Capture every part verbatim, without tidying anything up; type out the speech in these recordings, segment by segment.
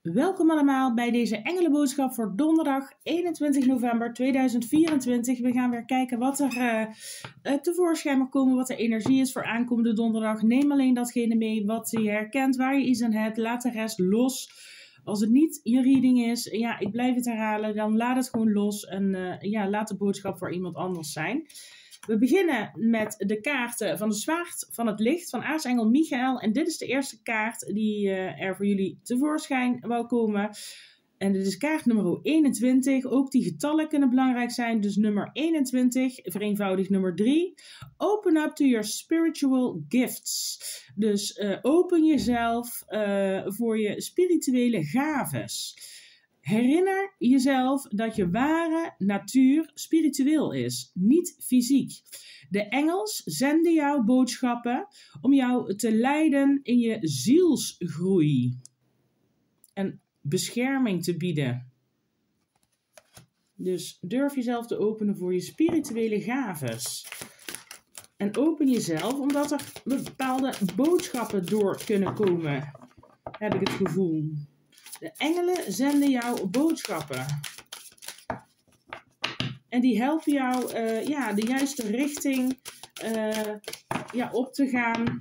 Welkom allemaal bij deze engelenboodschap voor donderdag eenentwintig november tweeduizend vierentwintig. We gaan weer kijken wat er uh, uh, tevoorschijn mag komen, wat de energie is voor aankomende donderdag. Neem alleen datgene mee wat je herkent, waar je iets aan hebt. Laat de rest los. Als het niet je reading is, ja, ik blijf het herhalen, dan laat het gewoon los en uh, ja, laat de boodschap voor iemand anders zijn. We beginnen met de kaarten van de zwaard van het licht van aartsengel Michael. En dit is de eerste kaart die uh, er voor jullie tevoorschijn wou komen. En dit is kaart nummer eenentwintig. Ook die getallen kunnen belangrijk zijn. Dus nummer eenentwintig, vereenvoudigd nummer drie. Open up to your spiritual gifts. Dus uh, open jezelf uh, voor je spirituele gaves. Herinner jezelf dat je ware natuur spiritueel is, niet fysiek. De engels zenden jou boodschappen om jou te leiden in je zielsgroei en bescherming te bieden. Dus durf jezelf te openen voor je spirituele gaves. En open jezelf omdat er bepaalde boodschappen door kunnen komen, heb ik het gevoel. De engelen zenden jou boodschappen. En die helpen jou uh, ja, de juiste richting uh, ja, op te gaan.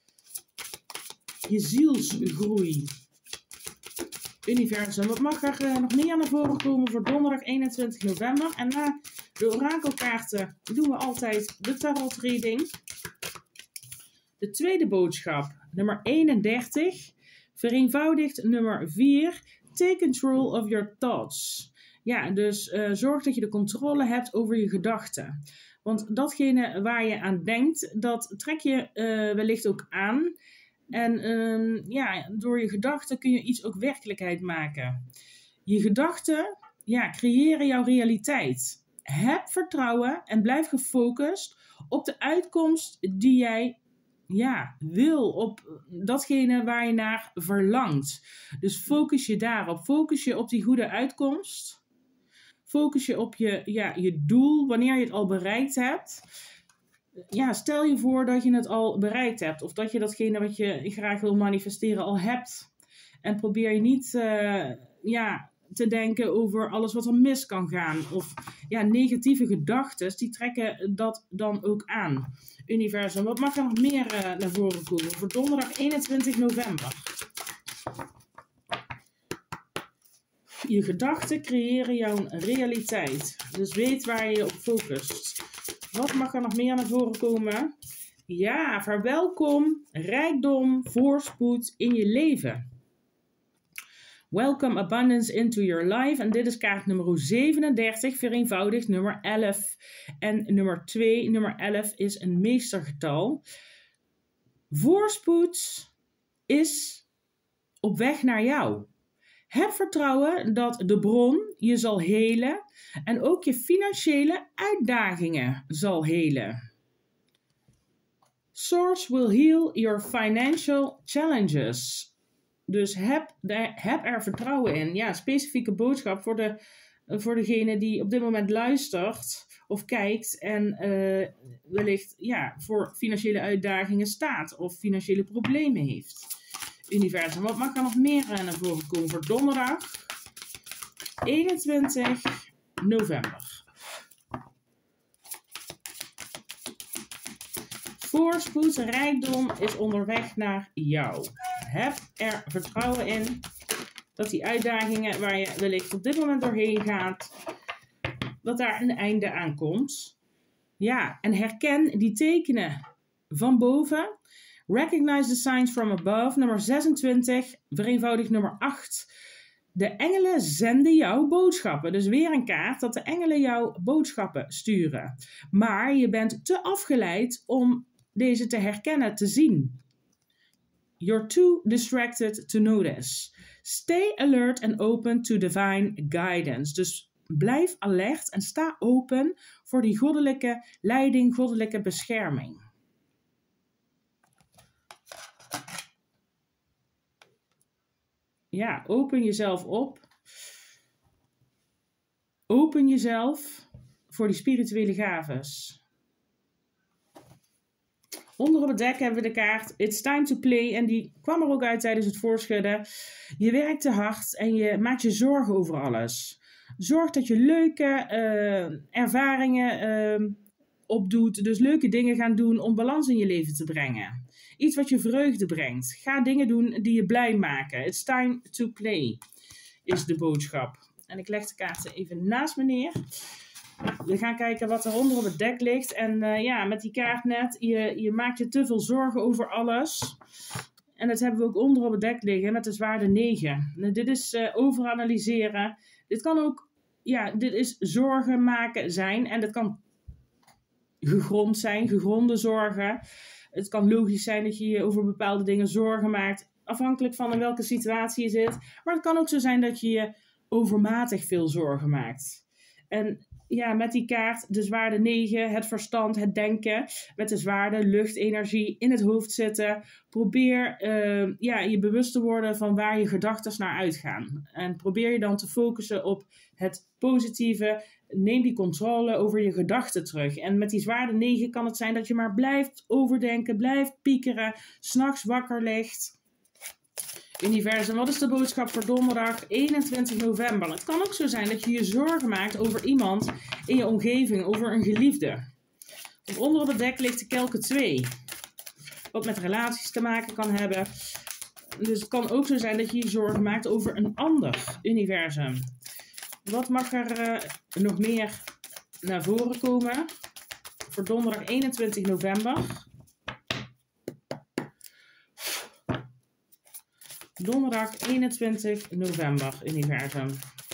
Je zielsgroei. Universum, wat mag er uh, nog meer naar voren komen voor donderdag eenentwintig november? En na de orakelkaarten doen we altijd de tarot reading. De tweede boodschap, nummer eenendertig. Vereenvoudigd nummer vier. Take control of your thoughts. Ja, dus uh, zorg dat je de controle hebt over je gedachten. Want datgene waar je aan denkt, dat trek je uh, wellicht ook aan. En uh, ja, door je gedachten kun je iets ook werkelijkheid maken. Je gedachten ja, creëren jouw realiteit. Heb vertrouwen en blijf gefocust op de uitkomst die jij Ja, wil op datgene waar je naar verlangt. Dus focus je daarop. Focus je op die goede uitkomst. Focus je op je, ja, je doel, wanneer je het al bereikt hebt. Ja, stel je voor dat je het al bereikt hebt. Of dat je datgene wat je graag wil manifesteren al hebt. En probeer je niet uh, ja, te denken over alles wat er mis kan gaan. Of ja, negatieve gedachten, die trekken dat dan ook aan. Universum, wat mag er nog meer uh, naar voren komen voor donderdag eenentwintig november? Je gedachten creëren jouw realiteit. Dus weet waar je je op focust. Wat mag er nog meer naar voren komen? Ja, verwelkom rijkdom, voorspoed in je leven. Welcome abundance into your life. En dit is kaart nummer zevenendertig, vereenvoudigd nummer elf. En nummer twee, nummer elf is een meestergetal. Voorspoed is op weg naar jou. Heb vertrouwen dat de bron je zal helen en ook je financiële uitdagingen zal helen. Source will heal your financial challenges. Dus heb, de, heb er vertrouwen in. Ja, specifieke boodschap voor, de, voor degene die op dit moment luistert of kijkt en uh, wellicht ja, voor financiële uitdagingen staat of financiële problemen heeft. Universum, wat mag er nog meer naar voren komen voor donderdag eenentwintig november? Voorspoed, rijkdom is onderweg naar jou. Heb er vertrouwen in dat die uitdagingen waar je wellicht op dit moment doorheen gaat, dat daar een einde aan komt. Ja, en herken die tekenen van boven. Recognize the signs from above. Nummer zesentwintig, vereenvoudigd nummer acht. De engelen zenden jou boodschappen. Dus weer een kaart dat de engelen jou boodschappen sturen. Maar je bent te afgeleid om deze te herkennen, te zien. You're too distracted to notice. Stay alert and open to divine guidance. Dus blijf alert en sta open voor die goddelijke leiding, goddelijke bescherming. Ja, open jezelf op. Open jezelf voor die spirituele gaves. Onder op het dek hebben we de kaart It's Time to Play. En die kwam er ook uit tijdens het voorschudden. Je werkt te hard en je maakt je zorgen over alles. Zorg dat je leuke uh, ervaringen uh, opdoet. Dus leuke dingen gaan doen om balans in je leven te brengen. Iets wat je vreugde brengt. Ga dingen doen die je blij maken. It's time to play is de boodschap. En ik leg de kaarten even naast me neer. We gaan kijken wat er onder op het dek ligt. En uh, ja, met die kaart net, je, je maakt je te veel zorgen over alles. En dat hebben we ook onder op het dek liggen met de zwaarde negen. Nou, dit is uh, overanalyseren. Dit kan ook, ja, dit is zorgen maken zijn. En dat kan gegrond zijn, gegronde zorgen. Het kan logisch zijn dat je je over bepaalde dingen zorgen maakt. Afhankelijk van in welke situatie je zit. Maar het kan ook zo zijn dat je je overmatig veel zorgen maakt. En ja, met die kaart, de zwaarde negen, het verstand, het denken. Met de zwaarde luchtenergie in het hoofd zitten. Probeer uh, ja, je bewust te worden van waar je gedachten naar uitgaan. En probeer je dan te focussen op het positieve. Neem die controle over je gedachten terug. En met die zwaarde negen kan het zijn dat je maar blijft overdenken, blijft piekeren, 's nachts wakker ligt. Universum, wat is de boodschap voor donderdag eenentwintig november? Het kan ook zo zijn dat je je zorgen maakt over iemand in je omgeving, over een geliefde. Want onder op het dek ligt de kelken twee. Wat met relaties te maken kan hebben. Dus het kan ook zo zijn dat je je zorgen maakt over een ander universum. Wat mag er uh, nog meer naar voren komen voor donderdag eenentwintig november? Donderdag eenentwintig november, universum.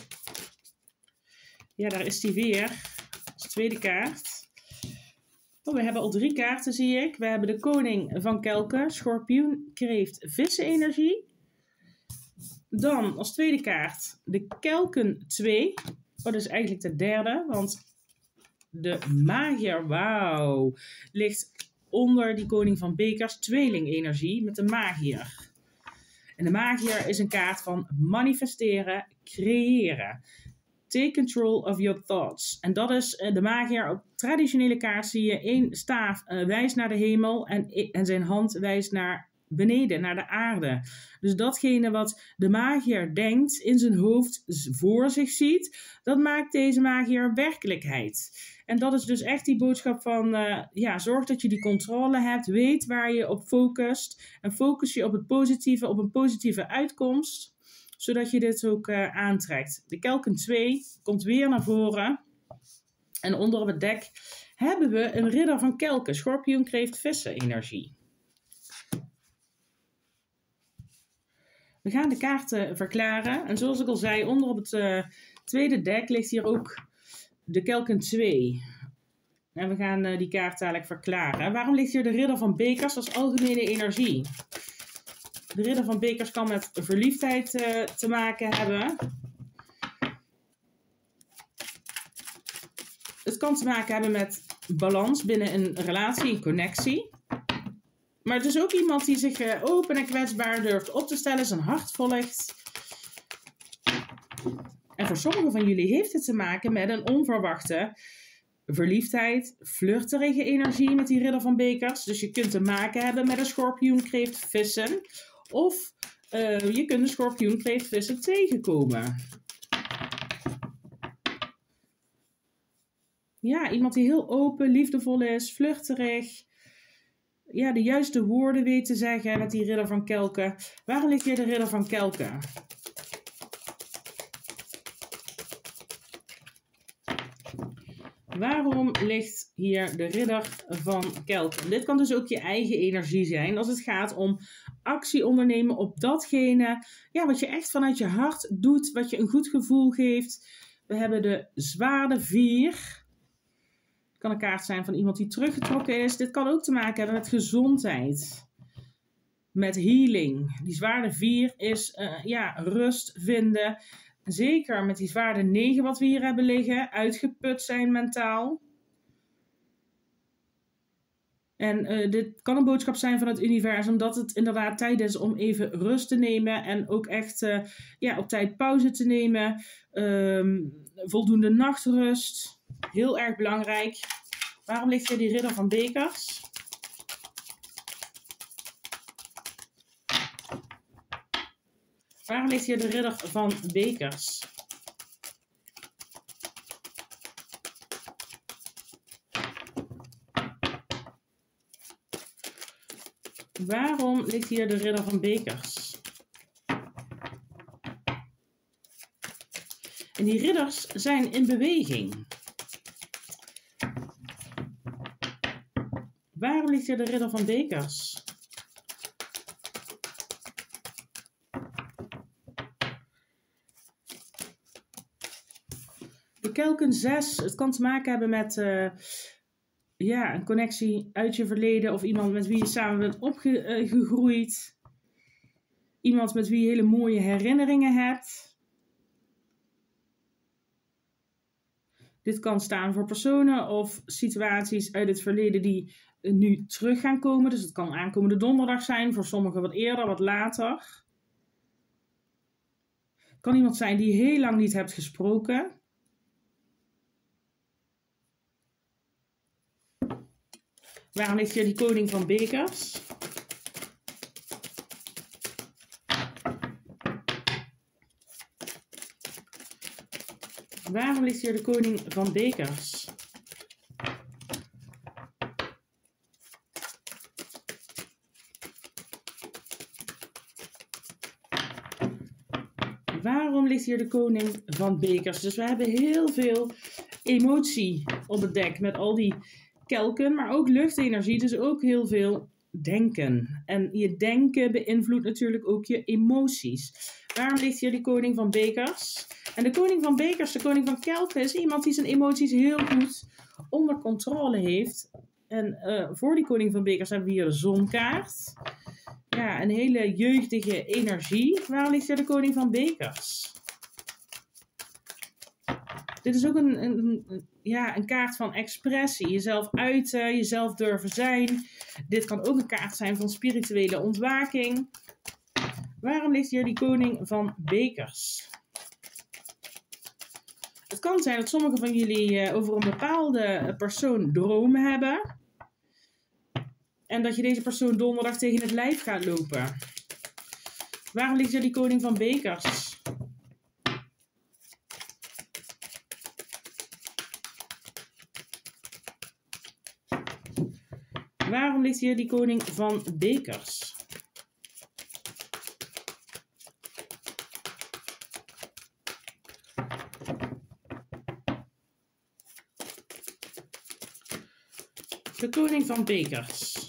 Ja, daar is die weer. Dat is de tweede kaart. Oh, we hebben al drie kaarten, zie ik. We hebben de koning van kelken, schorpioen, kreeft, vissenenergie. Dan als tweede kaart de kelken twee. Oh, dat is eigenlijk de derde, want de magier, wauw, ligt onder die koning van bekers, tweelingenergie met de magier. En de magier is een kaart van manifesteren, creëren. Take control of your thoughts. En dat is de magier. Op traditionele kaart zie je één staaf uh, wijst naar de hemel en, en zijn hand wijst naar beneden, naar de aarde. Dus datgene wat de magier denkt, in zijn hoofd voor zich ziet, dat maakt deze magier werkelijkheid. En dat is dus echt die boodschap van, uh, ja, zorg dat je die controle hebt, weet waar je op focust en focus je op het positieve, op een positieve uitkomst, zodat je dit ook uh, aantrekt. De kelken twee komt weer naar voren en onder op het dek hebben we een ridder van kelken, schorpioen, kreeft, vissen energie. We gaan de kaarten verklaren. En zoals ik al zei, onder op het uh, tweede dek ligt hier ook de kelken twee. En we gaan uh, die kaart dadelijk verklaren. Waarom ligt hier de ridder van bekers als algemene energie? De ridder van bekers kan met verliefdheid uh, te maken hebben. Het kan te maken hebben met balans binnen een relatie, een connectie. Maar het is ook iemand die zich uh, open en kwetsbaar durft op te stellen, zijn hart volgt. En voor sommigen van jullie heeft het te maken met een onverwachte verliefdheid, flirterige energie met die ridder van bekers. Dus je kunt te maken hebben met een schorpioen, kreeft, vissen. Of uh, je kunt een schorpioen, kreeft, vissen tegenkomen. Ja, iemand die heel open, liefdevol is, flirterig. Ja, de juiste woorden weet te zeggen met die ridder van kelken. Waarom ligt hier de ridder van kelken? Waarom ligt hier de ridder van kelken? Dit kan dus ook je eigen energie zijn als het gaat om actie ondernemen op datgene, ja, wat je echt vanuit je hart doet, wat je een goed gevoel geeft. We hebben de zwaarde vier. Het kan een kaart zijn van iemand die teruggetrokken is. Dit kan ook te maken hebben met gezondheid. Met healing. Die zwaarde vier is uh, ja, rust vinden. Zeker met die zwaarde negen wat we hier hebben liggen. Uitgeput zijn mentaal. En uh, dit kan een boodschap zijn van het universum dat het inderdaad tijd is om even rust te nemen. En ook echt uh, ja, op tijd pauze te nemen. Um, voldoende nachtrust. Heel erg belangrijk. Waarom ligt hier die ridder van bekers? Waarom ligt hier de ridder van bekers? Waarom ligt hier de ridder van bekers? En die ridders zijn in beweging. Waarom ligt hier de ridder van bekers? De kelken zes, het kan te maken hebben met uh, ja, een connectie uit je verleden of iemand met wie je samen bent opgegroeid. Uh, iemand met wie je hele mooie herinneringen hebt. Dit kan staan voor personen of situaties uit het verleden die nu terug gaan komen. Dus het kan aankomende donderdag zijn, voor sommigen wat eerder, wat later. Het kan iemand zijn die je heel lang niet hebt gesproken. Waarom ligt hier die koning van bekers? Waarom ligt hier de koning van bekers? Waarom ligt hier de koning van bekers? Dus we hebben heel veel emotie op het dek met al die kelken, maar ook luchtenergie, dus ook heel veel denken. En je denken beïnvloedt natuurlijk ook je emoties. Waarom ligt hier de koning van bekers? En de koning van bekers, de koning van kelken, is iemand die zijn emoties heel goed onder controle heeft. En uh, voor die koning van bekers hebben we hier de zonkaart. Ja, een hele jeugdige energie. Waar ligt hier de koning van bekers? Dit is ook een, een, een, ja, een kaart van expressie. Jezelf uiten, jezelf durven zijn. Dit kan ook een kaart zijn van spirituele ontwaking. Waarom ligt hier die koning van bekers? Het kan zijn dat sommigen van jullie over een bepaalde persoon dromen hebben. En dat je deze persoon donderdag tegen het lijf gaat lopen. Waarom ligt hier die koning van bekers? Waarom ligt hier die koning van bekers? De koning van bekers.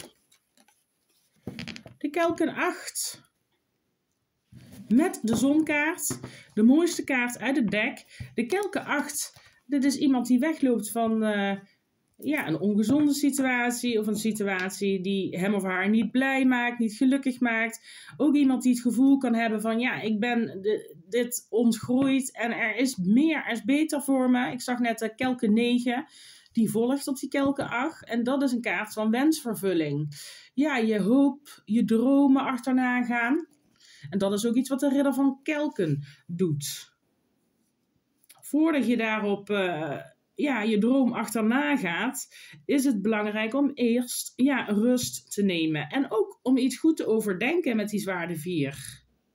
De kelken acht. Met de zonkaart. De mooiste kaart uit het dek. De kelken acht. Dit is iemand die wegloopt van uh, ja, een ongezonde situatie. Of een situatie die hem of haar niet blij maakt. Niet gelukkig maakt. Ook iemand die het gevoel kan hebben van ja, ik ben de, dit ontgroeid. En er is meer, er is beter voor me. Ik zag net de kelken negen. Die volgt op die kelken acht. En dat is een kaart van wensvervulling. Ja, je hoop, je dromen achterna gaan. En dat is ook iets wat de ridder van kelken doet. Voordat je daarop uh, ja, je droom achterna gaat, is het belangrijk om eerst ja, rust te nemen. En ook om iets goed te overdenken met die zwaarde vier.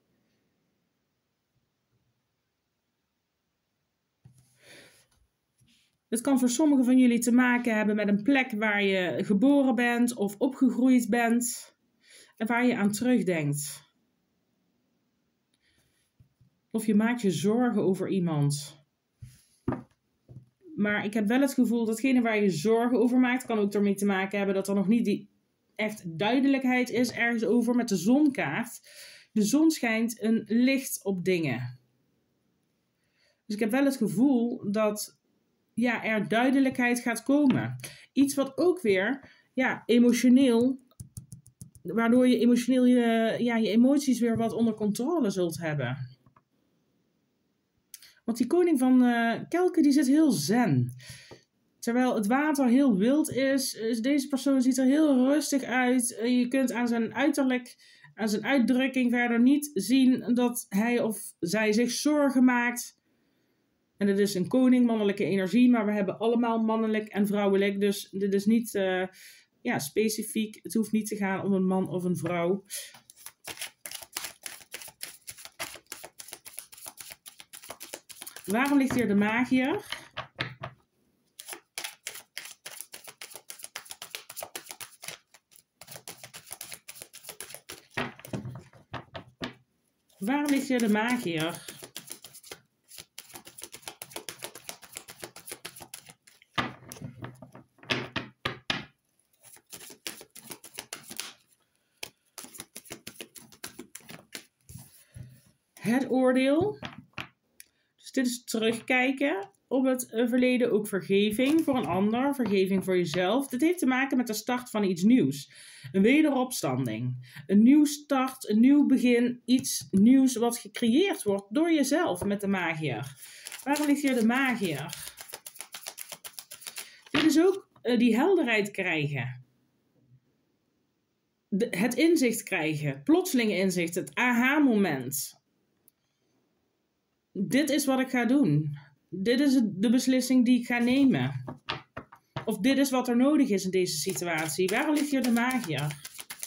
Het kan voor sommigen van jullie te maken hebben met een plek waar je geboren bent of opgegroeid bent. En waar je aan terugdenkt. Of je maakt je zorgen over iemand. Maar ik heb wel het gevoel dat datgene waar je zorgen over maakt, kan ook ermee te maken hebben dat er nog niet die echt duidelijkheid is ergens over met de zonkaart. De zon schijnt een licht op dingen. Dus ik heb wel het gevoel dat ja, er duidelijkheid gaat komen. Iets wat ook weer ja, emotioneel, waardoor je emotioneel je, ja, je emoties weer wat onder controle zult hebben. Want die koning van uh, kelken die zit heel zen. Terwijl het water heel wild is, is deze persoon ziet er heel rustig uit. Je kunt aan zijn uiterlijk, aan zijn uitdrukking verder niet zien dat hij of zij zich zorgen maakt. En dit is een koning, mannelijke energie, maar we hebben allemaal mannelijk en vrouwelijk. Dus dit is niet uh, ja, specifiek. Het hoeft niet te gaan om een man of een vrouw. Waarom ligt hier de magier? Waarom ligt hier de magier? Het oordeel. Dus dit is terugkijken op het verleden. Ook vergeving voor een ander. Vergeving voor jezelf. Dit heeft te maken met de start van iets nieuws. Een wederopstanding. Een nieuw start. Een nieuw begin. Iets nieuws wat gecreëerd wordt door jezelf met de magier. Waarom ligt hier de magier? Dit is ook uh, die helderheid krijgen. De, het inzicht krijgen. Plotseling inzicht. Het aha-moment. Dit is wat ik ga doen. Dit is de beslissing die ik ga nemen. Of dit is wat er nodig is in deze situatie. Waarom ligt hier de magier?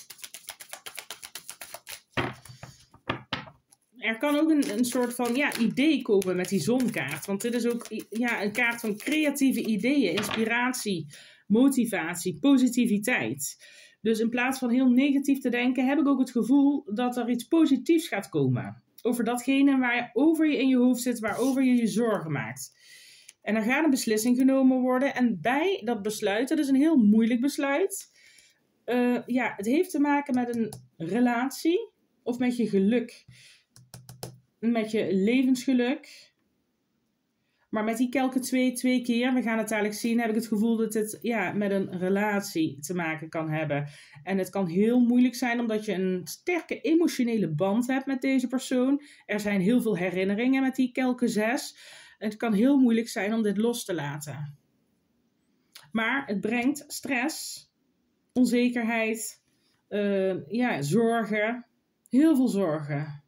Er kan ook een, een soort van ja, idee komen met die zonkaart. Want dit is ook ja, een kaart van creatieve ideeën, inspiratie, motivatie, positiviteit. Dus in plaats van heel negatief te denken, heb ik ook het gevoel dat er iets positiefs gaat komen. Over datgene waar je over je in je hoofd zit, waarover je je zorgen maakt. En er gaat een beslissing genomen worden. En bij dat besluit, dat is een heel moeilijk besluit. Uh, ja, het heeft te maken met een relatie of met je geluk. Met je levensgeluk. Maar met die kelken twee, twee keer, we gaan het dadelijk zien, heb ik het gevoel dat het ja, met een relatie te maken kan hebben. En het kan heel moeilijk zijn omdat je een sterke emotionele band hebt met deze persoon. Er zijn heel veel herinneringen met die kelken zes. En het kan heel moeilijk zijn om dit los te laten. Maar het brengt stress, onzekerheid, uh, ja, zorgen, heel veel zorgen.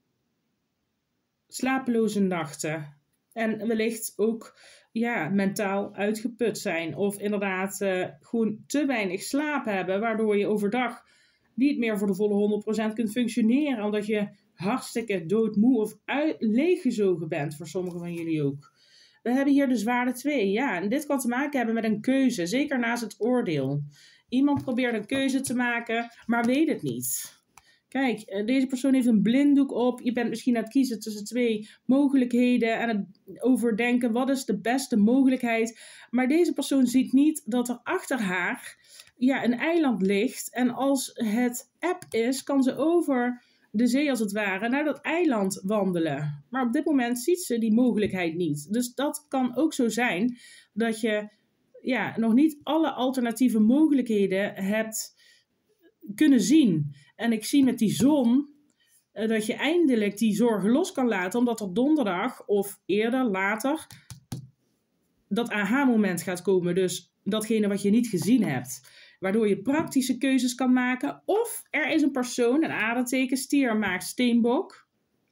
Slapeloze nachten. En wellicht ook ja, mentaal uitgeput zijn. Of inderdaad uh, gewoon te weinig slaap hebben. Waardoor je overdag niet meer voor de volle honderd procent kunt functioneren. Omdat je hartstikke doodmoe of uit, leeggezogen bent. Voor sommigen van jullie ook. We hebben hier de zwaarde twee. Ja, en dit kan te maken hebben met een keuze. Zeker naast het oordeel. Iemand probeert een keuze te maken, maar weet het niet. Kijk, deze persoon heeft een blinddoek op. Je bent misschien aan het kiezen tussen twee mogelijkheden. En het overdenken, wat is de beste mogelijkheid? Maar deze persoon ziet niet dat er achter haar ja, een eiland ligt. En als het app is, kan ze over de zee als het ware naar dat eiland wandelen. Maar op dit moment ziet ze die mogelijkheid niet. Dus dat kan ook zo zijn dat je ja, nog niet alle alternatieve mogelijkheden hebt kunnen zien. En ik zie met die zon uh, dat je eindelijk die zorgen los kan laten. Omdat er donderdag of eerder, later, dat aha-moment gaat komen. Dus datgene wat je niet gezien hebt. Waardoor je praktische keuzes kan maken. Of er is een persoon, een aardeteken, stier, maagd, steenbok.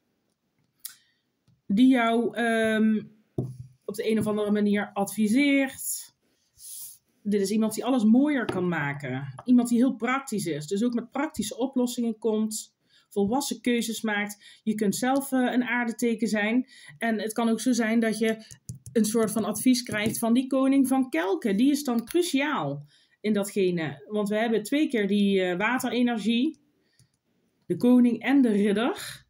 Die jou um, op de een of andere manier adviseert. Dit is iemand die alles mooier kan maken. Iemand die heel praktisch is. Dus ook met praktische oplossingen komt. Volwassen keuzes maakt. Je kunt zelf uh, een aardeteken zijn. En het kan ook zo zijn dat je een soort van advies krijgt van die koning van kelken. Die is dan cruciaal in datgene. Want we hebben twee keer die uh, waterenergie. De koning en de ridder.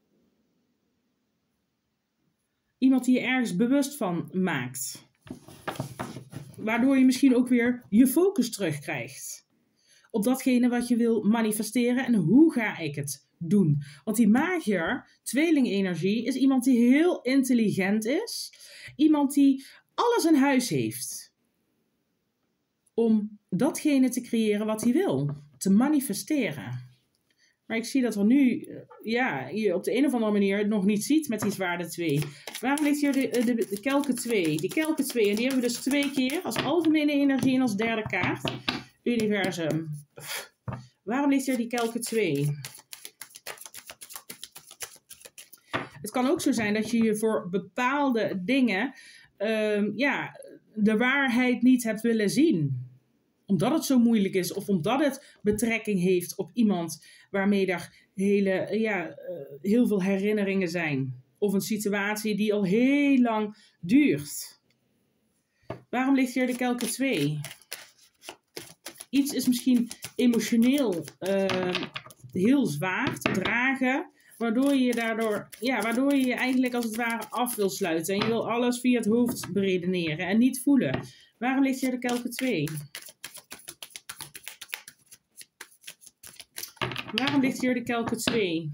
Iemand die je ergens bewust van maakt. Waardoor je misschien ook weer je focus terugkrijgt. Op datgene wat je wil manifesteren. En hoe ga ik het doen? Want die magier, tweelingenergie, is iemand die heel intelligent is. Iemand die alles in huis heeft. Om datgene te creëren wat hij wil. Te manifesteren. Maar ik zie dat er nu, ja, je op de een of andere manier het nog niet ziet met die zwaarde twee. Waarom ligt hier de, de, de kelken twee? Die kelken twee, en die hebben we dus twee keer als algemene energie en als derde kaart. Universum. Waarom ligt hier die kelken twee? Het kan ook zo zijn dat je je voor bepaalde dingen, um, ja, de waarheid niet hebt willen zien. Omdat het zo moeilijk is of omdat het betrekking heeft op iemand waarmee er hele, ja, uh, heel veel herinneringen zijn. Of een situatie die al heel lang duurt. Waarom ligt hier de kelken twee? Iets is misschien emotioneel uh, heel zwaar te dragen. Waardoor je daardoor, ja, waardoor je je eigenlijk als het ware af wil sluiten. En je wil alles via het hoofd beredeneren en niet voelen. Waarom ligt hier de kelken twee? Waarom ligt hier de kelken twee?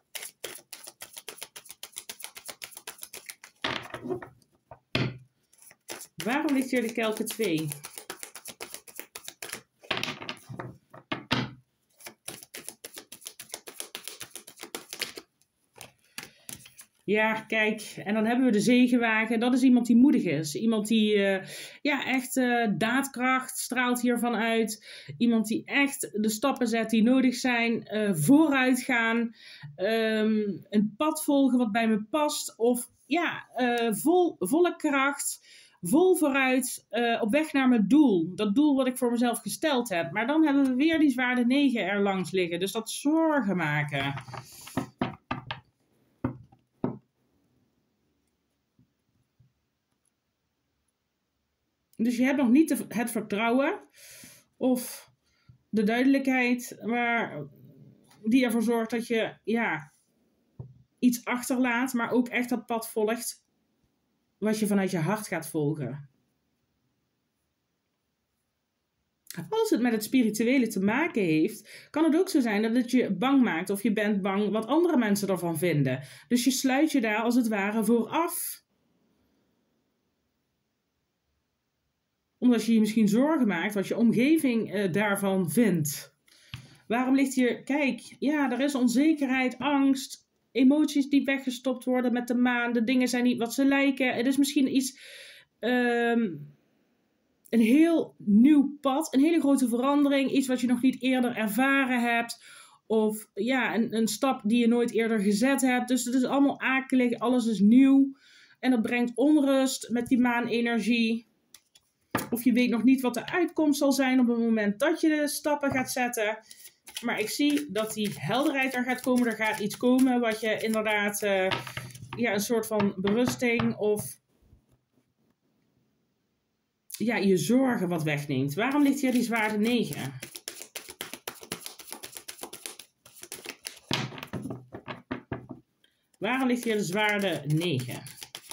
Waarom ligt hier de kelken twee? Ja, kijk, en dan hebben we de zegenwagen. Dat is iemand die moedig is. Iemand die uh, ja, echt uh, daadkracht straalt hiervan uit. Iemand die echt de stappen zet die nodig zijn. Uh, vooruit gaan. Um, een pad volgen wat bij me past. Of ja, uh, vol, volle kracht. Vol vooruit. Uh, op weg naar mijn doel. Dat doel wat ik voor mezelf gesteld heb. Maar dan hebben we weer die zwaarde negen er langs liggen. Dus dat zorgen maken. Dus je hebt nog niet het vertrouwen of de duidelijkheid waar, die ervoor zorgt dat je ja, iets achterlaat, maar ook echt dat pad volgt wat je vanuit je hart gaat volgen. Als het met het spirituele te maken heeft, kan het ook zo zijn dat het je bang maakt of je bent bang wat andere mensen ervan vinden. Dus je sluit je daar als het ware voor af. Omdat je je misschien zorgen maakt wat je omgeving uh, daarvan vindt. Waarom ligt hier, kijk, ja, er is onzekerheid, angst, emoties die weggestopt worden met de maan. De dingen zijn niet wat ze lijken. Het is misschien iets, um, een heel nieuw pad, een hele grote verandering. Iets wat je nog niet eerder ervaren hebt. Of ja, een, een stap die je nooit eerder gezet hebt. Dus het is allemaal akelig, alles is nieuw. En dat brengt onrust met die maanenergie. Of je weet nog niet wat de uitkomst zal zijn op het moment dat je de stappen gaat zetten. Maar ik zie dat die helderheid er gaat komen. Er gaat iets komen wat je inderdaad uh, ja, een soort van berusting of ja, je zorgen wat wegneemt. Waarom ligt hier die zwaarde negen? Waarom ligt hier de zwaarde negen?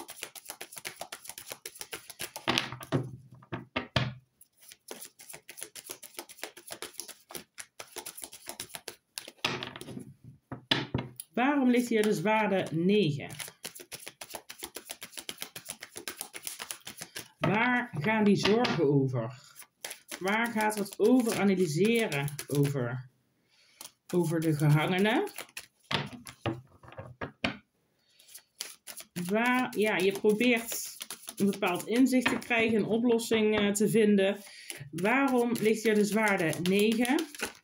Waarom ligt hier de zwaarde negen? Waar gaan die zorgen over? Waar gaat het over analyseren over? Over de gehangenen? Waar, ja, je probeert een bepaald inzicht te krijgen, een oplossing uh, te vinden. Waarom ligt hier de zwaarde negen?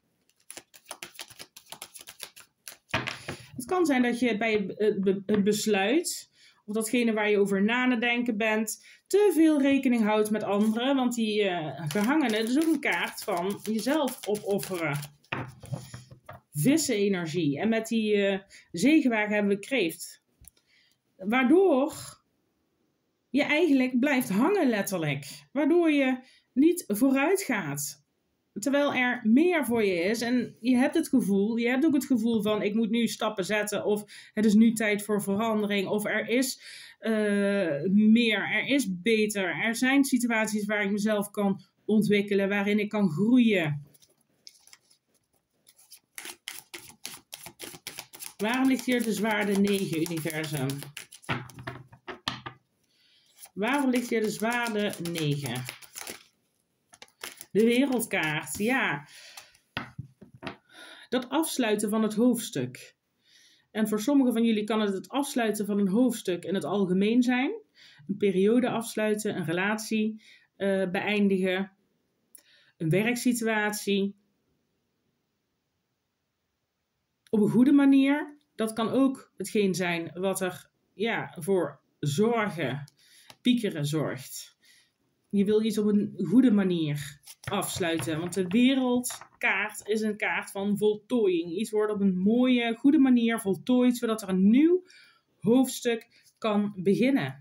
Het kan zijn dat je bij het besluit, of datgene waar je over na te denken bent, te veel rekening houdt met anderen. Want die uh, gehangenen, dat is ook een kaart van jezelf opofferen. Vissenenergie. En met die uh, zegenwagen hebben we kreeft. Waardoor je eigenlijk blijft hangen letterlijk. Waardoor je niet vooruit gaat. Terwijl er meer voor je is en je hebt het gevoel, je hebt ook het gevoel van ik moet nu stappen zetten of het is nu tijd voor verandering of er is uh, meer, er is beter. Er zijn situaties waar ik mezelf kan ontwikkelen, waarin ik kan groeien. Waarom ligt hier de zwaarde negen, universum? Waarom ligt hier de zwaarde negen? De wereldkaart, ja. Dat afsluiten van het hoofdstuk. En voor sommigen van jullie kan het het afsluiten van een hoofdstuk in het algemeen zijn. Een periode afsluiten, een relatie uh, beëindigen. Een werksituatie. Op een goede manier. Dat kan ook hetgeen zijn wat er ja, voor zorgen, piekeren zorgt. Je wil iets op een goede manier afsluiten. Want de wereldkaart is een kaart van voltooiing. Iets wordt op een mooie, goede manier voltooid. Zodat er een nieuw hoofdstuk kan beginnen.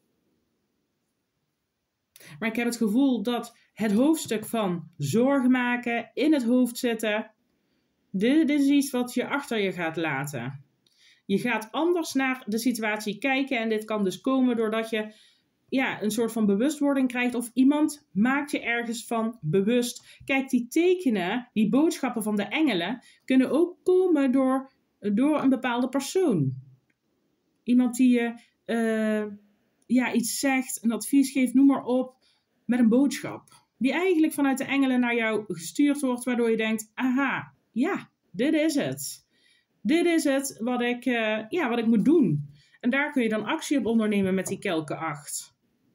Maar ik heb het gevoel dat het hoofdstuk van zorgen maken, in het hoofd zitten, dit, dit is iets wat je achter je gaat laten. Je gaat anders naar de situatie kijken en dit kan dus komen doordat je ja, een soort van bewustwording krijgt of iemand maakt je ergens van bewust. Kijk, die tekenen, die boodschappen van de engelen kunnen ook komen door, door een bepaalde persoon. Iemand die je uh, ja, iets zegt, een advies geeft, noem maar op, met een boodschap. Die eigenlijk vanuit de engelen naar jou gestuurd wordt, waardoor je denkt, aha, ja, dit is het. Dit is het wat ik, uh, ja, wat ik moet doen. En daar kun je dan actie op ondernemen met die kelken acht.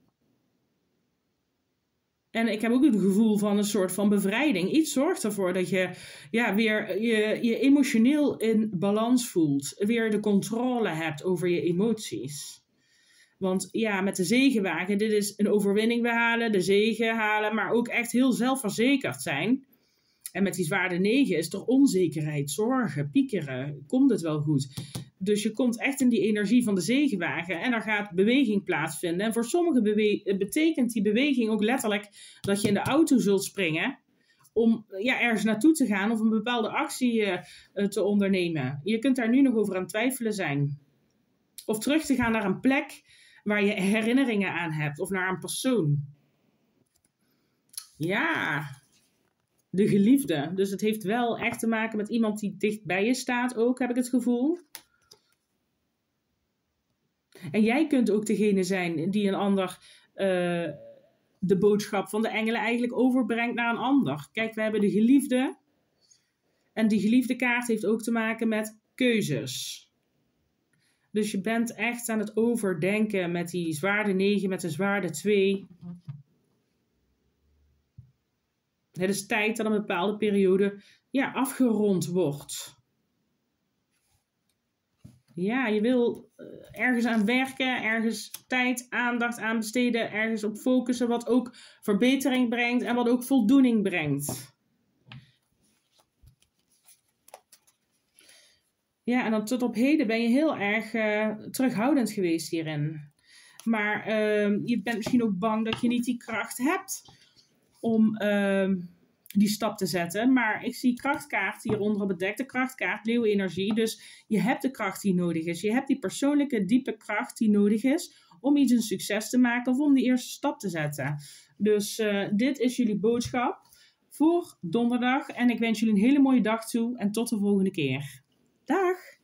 En ik heb ook het gevoel van een soort van bevrijding. Iets zorgt ervoor dat je ja, weer je, je emotioneel in balans voelt. Weer de controle hebt over je emoties. Want ja, met de zegenwagen, dit is een overwinning behalen, de zegen halen, maar ook echt heel zelfverzekerd zijn. En met die zwaarde negen is er onzekerheid, zorgen, piekeren. Komt het wel goed? Dus je komt echt in die energie van de zegenwagen en er gaat beweging plaatsvinden. En voor sommigen bewe- betekent die beweging ook letterlijk dat je in de auto zult springen om ja, ergens naartoe te gaan of een bepaalde actie uh, te ondernemen. Je kunt daar nu nog over aan twijfelen zijn. Of terug te gaan naar een plek waar je herinneringen aan hebt of naar een persoon. Ja, de geliefde. Dus het heeft wel echt te maken met iemand die dicht bij je staat ook, heb ik het gevoel. En jij kunt ook degene zijn die een ander uh, de boodschap van de engelen eigenlijk overbrengt naar een ander. Kijk, we hebben de geliefde. En die geliefde kaart heeft ook te maken met keuzes. Dus je bent echt aan het overdenken met die zwaarde negen, met de zwaarde twee. Het is tijd dat een bepaalde periode ja, afgerond wordt. Ja, je wil ergens aan werken, ergens tijd, aandacht aan besteden, ergens op focussen wat ook verbetering brengt en wat ook voldoening brengt. Ja, en dan tot op heden ben je heel erg uh, terughoudend geweest hierin. Maar uh, je bent misschien ook bang dat je niet die kracht hebt om uh, die stap te zetten. Maar ik zie krachtkaart hieronder bedekt, de krachtkaart, leeuwenenergie. Dus je hebt de kracht die nodig is. Je hebt die persoonlijke, diepe kracht die nodig is om iets een succes te maken of om die eerste stap te zetten. Dus uh, dit is jullie boodschap voor donderdag. En ik wens jullie een hele mooie dag toe en tot de volgende keer. Dag!